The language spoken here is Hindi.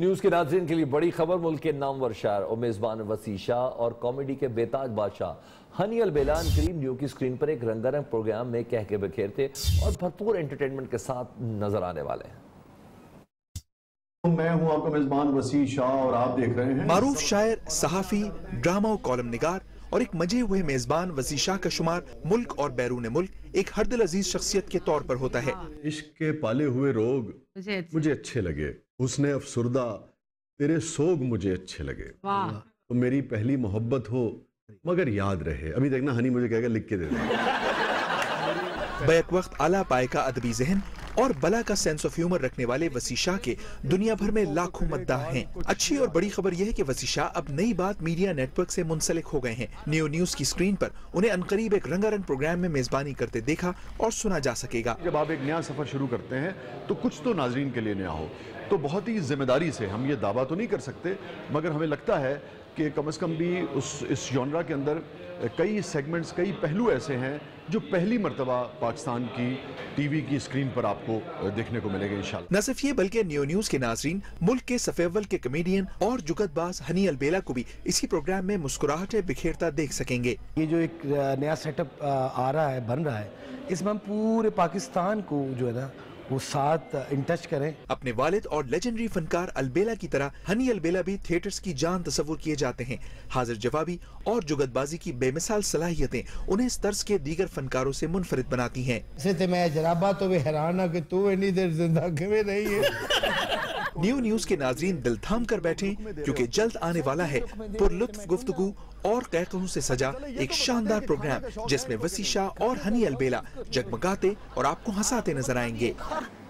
न्यूज़ के नाज़रीन के लिए बड़ी खबर। मुल्क के नामवर शायर और मेज़बान वसी शाह और कॉमेडी के बेताज बादशाह हनी अलबेला करीब न्यू की स्क्रीन पर एक रंगारंग प्रोग्राम में कह के बखेरते और भरपूर एंटरटेनमेंट के साथ नजर आने वाले हैं। मैं हूं आपका मेज़बान वसी शाह और आप देख रहे हैं। मारूफ शायर, सहाफ़ी, ड्रामा और कॉलम निगार और एक मजे हुए मेज़बान वसी शाह का शुमार मुल्क और बैरून मुल्क एक हर दिल अजीज शख्सियत के तौर पर होता है। इश्क के पाले हुए रोग मुझे अच्छे लगे, उसने अफसुर्दा तेरे सोग मुझे अच्छे लगे। तो मेरी पहली मोहब्बत हो मगर याद रहे। अभी देखना हनी मुझे कहेगा लिख के दे दे। बैक वक्त आला पाए का अदबी जहन और बला का सेंस ऑफ ह्यूमर रखने वाले वसी शाह के दुनिया भर में लाखों मद्दाह हैं। अच्छी और बड़ी खबर यह है कि वसी शाह अब नई बात मीडिया नेटवर्क से मुंसलिक हो गए हैं। न्यू न्यूज़ की स्क्रीन पर उन्हें अनकरीब एक रंगारंग प्रोग्राम में मेजबानी करते देखा और सुना जा सकेगा। जब आप एक नया सफर शुरू करते हैं तो कुछ तो नाजरीन के लिए नया हो, तो बहुत ही जिम्मेदारी से हम ये दावा तो नहीं कर सकते, मगर हमें लगता है कि कम से कम भी इस जॉनरा के अंदर कई सेगमेंट्स, कई पहलू ऐसे हैं जो पहली मर्तबा पाकिस्तान की टीवी की स्क्रीन पर आपको देखने को मिलेंगे इंशाल्लाह। न सिर्फ ये बल्कि न्यू न्यूज़ के नाजरीन मुल्क के सफेवल के कमेडियन और जुगतबाज हनी अलबेला को भी इसी प्रोग्राम में मुस्कुराहटें बिखेरता देख सकेंगे। ये जो एक नया सेटअप आ रहा है, बन रहा है, इसमें हम पूरे पाकिस्तान को जो है ना वो साथ इन टच करें। अपने वालिद और लेजेंडरी फनकार अलबेला की तरह हनी अलबेला भी थिएटर्स की जान तस्वुर किए जाते हैं। हाजिर जवाबी और जुगतबाजी की बेमिसाल सलाहियतें उन्हें इस तर्ज के दीगर फनकारों से मुनफरिद बनाती हैं। मैं जनाबा तो वे हैरान कि तू इतनी देर जिंदा क्यों रही है। न्यू न्यूज़ के नाजरीन दिल थाम कर बैठे क्योंकि जल्द आने वाला है पुरलुत्फ गुफ्तगू और कहकहों से सजा एक शानदार प्रोग्राम जिसमें वसी शाह और हनी अलबेला जगमगाते और आपको हंसाते नजर आएंगे।